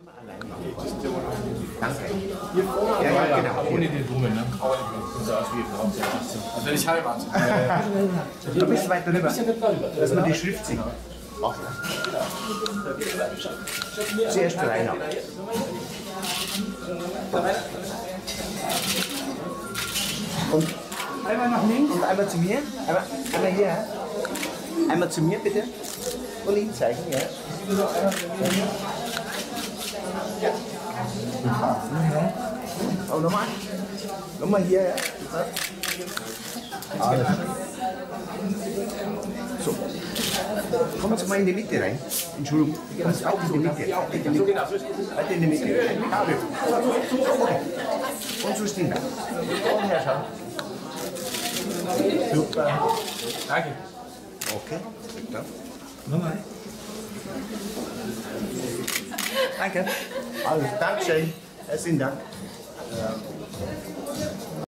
Danke. Ja, genau. Ohne den Dummen, ne? Das sah aus wie Frau. Also wenn ich heirate. Du bist weiter rüber, dass man die Schrift sieht. Zuerst Rainer. Und einmal nach links und einmal zu mir. Einmal hier. Einmal zu mir bitte. Und ihn zeigen, ja. Oh, nochmal. Nochmal hier, ja. Alles. So. Kommen Sie mal in die Mitte rein. Entschuldigung. Kommen Sie auch in die Mitte. Halt in die Mitte. Okay. Und so stehen wir. Und herschauen. Super. Danke. Okay. Bitte. Nochmal. Danke. Alles. Dankeschön. Herzlichen Dank.